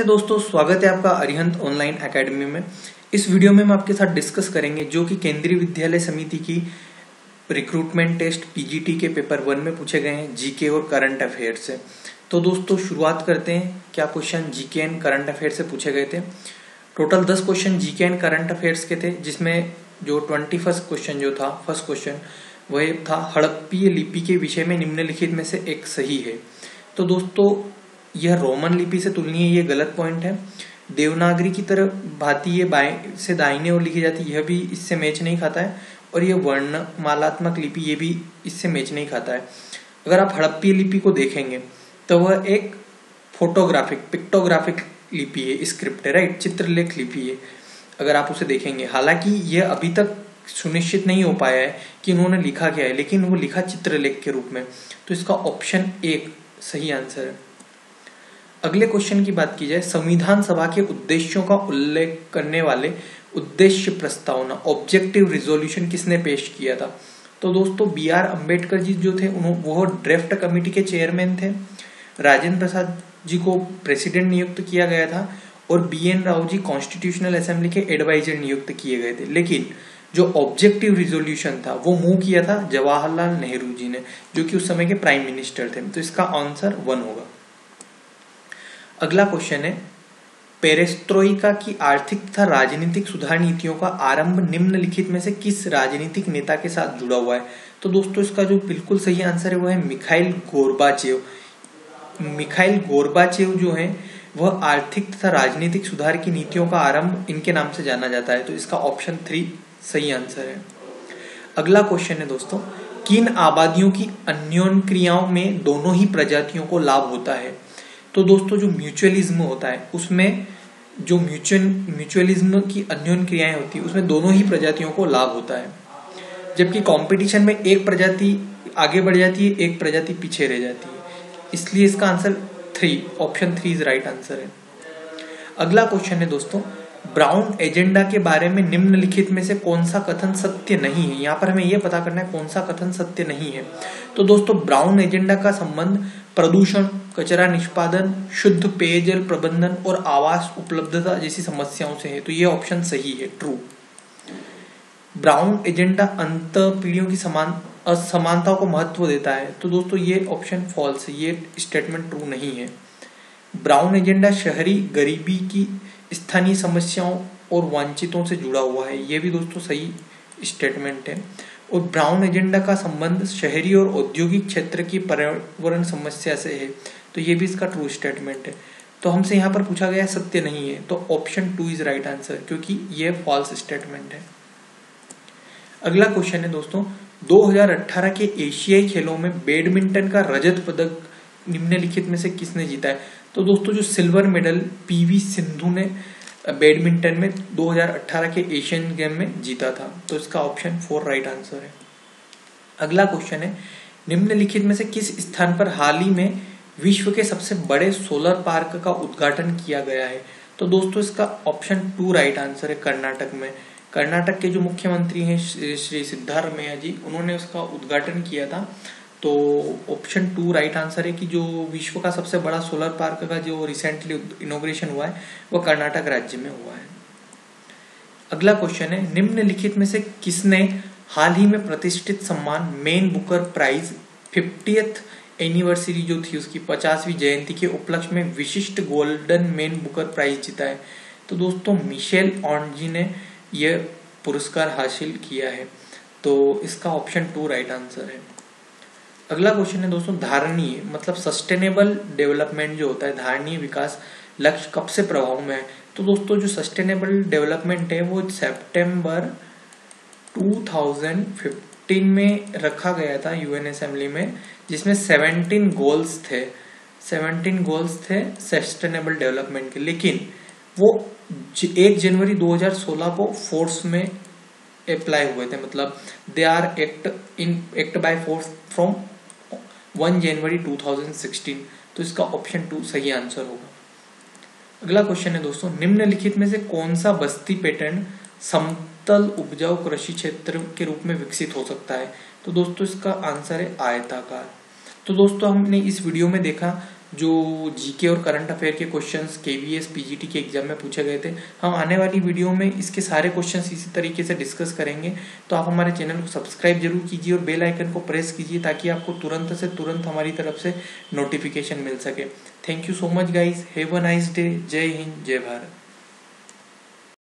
दोस्तों, स्वागत है आपका अरिहंत ऑनलाइन एकेडमी में। इस वीडियो में हम आपके साथ डिस्कस करेंगे जो कि केंद्रीय विद्यालय समिति की रिक्रूटमेंट टेस्ट पीजीटी के पेपर 1 में पूछे गए हैं जीके और करंट अफेयर से। तो दोस्तों शुरुआत करते हैं। क्या question GK and current affair से पूछे गए थे। Total 10 question GK and current affairs के थे, जिसमें जो 21 क्वेश्चन जो था, फर्स्ट क्वेश्चन वह था हड़प्पीय लिपि के विषय में निम्नलिखित में से एक सही है। तो दोस्तों यह रोमन लिपि से तुलनीय, ये गलत पॉइंट है। देवनागरी की तरह भांति ये बाएं से दाहिने ओर लिखी जाती है, यह भी इससे मैच नहीं खाता है। और यह वर्णमालात्मक लिपि, ये भी इससे मैच नहीं खाता है। अगर आप हड़प्पीय लिपि को देखेंगे तो वह एक पिक्टोग्राफिक लिपि है, स्क्रिप्ट है, राइट, चित्रलेख लिपि है अगर आप उसे देखेंगे। हालांकि यह अभी तक सुनिश्चित नहीं हो पाया है कि उन्होंने लिखा क्या है, लेकिन वो लिखा चित्रलेख के रूप में। तो इसका ऑप्शन 1 सही आंसर है। अगले क्वेश्चन की बात की जाए, संविधान सभा के उद्देश्यों का उल्लेख करने वाले उद्देश्य प्रस्तावना ऑब्जेक्टिव रिजोल्यूशन किसने पेश किया था। तो दोस्तों BR अम्बेडकर जी जो थे वो ड्राफ्ट कमेटी के चेयरमैन थे। राजेंद्र प्रसाद जी को प्रेसिडेंट नियुक्त किया गया था और BN Rau ji constitutional assembly के एडवाइजर नियुक्त किए गए थे। लेकिन जो ऑब्जेक्टिव रिजोल्यूशन था वो मूव किया था जवाहरलाल नेहरू जी ने, जो कि उस समय के प्राइम मिनिस्टर थे। तो इसका आंसर 1 होगा। अगला क्वेश्चन है, पेरेस्ट्रोइका की आर्थिक तथा राजनीतिक सुधार नीतियों का आरंभ निम्नलिखित में से किस राजनीतिक नेता के साथ जुड़ा हुआ है। तो दोस्तों इसका जो बिल्कुल सही आंसर है वो है मिखाइल गोर्बाचेव। मिखाइल गोर्बाचेव जो है वह आर्थिक तथा राजनीतिक सुधार की नीतियों का आरंभ इनके नाम से जाना जाता है। तो इसका ऑप्शन 3 सही आंसर है। अगला क्वेश्चन है दोस्तों, किन आबादियों की अन्योन्य क्रियाओं में दोनों ही प्रजातियों को लाभ होता है। तो दोस्तों जो म्यूचुअलिज्म होता है उसमें जो म्यूचुअलिज्म की अन्योन्य क्रियाएं होती है उसमें दोनों ही प्रजातियों को लाभ होता है। जबकि कंपटीशन में एक प्रजाति आगे बढ़ जाती है, एक प्रजाति पीछे रह जाती है। इसलिए इसका answer 3, option 3 is right answer है। अगला क्वेश्चन है दोस्तों, ब्राउन एजेंडा के बारे में निम्नलिखित में से कौन सा कथन सत्य नहीं है। यहाँ पर हमें यह पता करना है कौन सा कथन सत्य नहीं है। तो दोस्तों ब्राउन एजेंडा का संबंध प्रदूषण, कचरा निष्पादन, शुद्ध पेयजल प्रबंधन और आवास उपलब्धता जैसी समस्याओं से है। तो ये ऑप्शन सही है, ट्रू। ब्राउन एजेंडा अंत पीढ़ियों की असमानता को महत्व देता है। तो दोस्तों ये ऑप्शन फॉल्स है, ये स्टेटमेंट ट्रू नहीं है। ब्राउन एजेंडा शहरी गरीबी की स्थानीय समस्याओं और वंचितों से जुड़ा हुआ है, ये भी दोस्तों सही स्टेटमेंट है। और ब्राउन एजेंडा का संबंध शहरी और औद्योगिक क्षेत्र की पर्यावरण समस्या से है। तो ये भी इसका ट्रू स्टेटमेंट है। तो हमसे यहाँ पर पूछा गया सत्य नहीं है, तो ऑप्शन 2 इज राइट आंसर, क्योंकि ये फॉल्स स्टेटमेंट है। अगला क्वेश्चन है दोस्तों, 2018 के एशियाई खेलों में बैडमिंटन का रजत पदक निम्नलिखित में से किसने जीता है। तो दोस्तों जो सिल्वर मेडल PV सिंधु ने बैडमिंटन में 2018 के एशियन गेम में जीता था। तो इसका ऑप्शन 4 राइट आंसर है। अगला क्वेश्चन है, निम्नलिखित में से किस स्थान पर हाल ही में विश्व के सबसे बड़े सोलर पार्क का उद्घाटन किया गया है। तो दोस्तों इसका ऑप्शन 2 राइट आंसर है, कर्नाटक में। कर्नाटक के जो मुख्यमंत्री हैं श्री सिद्धारमैया जी, उन्होंने उसका उद्घाटन किया था। तो ऑप्शन 2 राइट आंसर है कि जो विश्व का सबसे बड़ा सोलर पार्क का जो रिसेंटली इनॉग्रेशन हुआ है वो कर्नाटक राज्य में हुआ है। अगला क्वेश्चन है, निम्नलिखित में से किसने हाल ही में प्रतिष्ठित सम्मान man Booker prize 50th anniversary जो थी उसकी 50वीं जयंती के उपलक्ष्य में विशिष्ट गोल्डन मैन बुकर प्राइज जीता है। तो दोस्तों मिशेल ऑन्जी ने यह पुरस्कार हासिल किया है। तो इसका ऑप्शन 2 राइट आंसर है। अगला क्वेश्चन है दोस्तों, धारणीय मतलब सस्टेनेबल डेवलपमेंट जो होता है, धारणीय विकास लक्ष्य कब से प्रभाव में है। तो दोस्तों जो सस्टेनेबल डेवलपमेंट है वो सितंबर 2015 में रखा गया था UN असेंबली में, जिसमें 17 गोल्स थे सस्टेनेबल डेवलपमेंट के। लेकिन वो 1 जनवरी 2016 को फोर्स में अप्लाई हुए थे, मतलब they are act by force from 1 January 2016। तो इसका ऑप्शन 2 सही आंसर होगा। अगला क्वेश्चन है दोस्तों, निम्नलिखित में से कौन सा बस्ती पैटर्न समतल उपजाऊ कृषि क्षेत्र के रूप में विकसित हो सकता है। तो दोस्तों इसका आंसर है आयताकार। तो दोस्तों हमने इस वीडियो में देखा जो जीके और करंट अफेयर के क्वेश्चंस केवीएस पीजीटी के एग्जाम में पूछे गए थे, हम आने वाली वीडियो में इसके सारे क्वेश्चंस इसी तरीके से डिस्कस करेंगे। तो आप हमारे चैनल को सब्सक्राइब जरूर कीजिए और बेल आइकन को प्रेस कीजिए ताकि आपको तुरंत से तुरंत हमारी तरफ से नोटिफिकेशन मिल सके। Thank you so much guys, have a nice day. Jai Hind, जय भारत।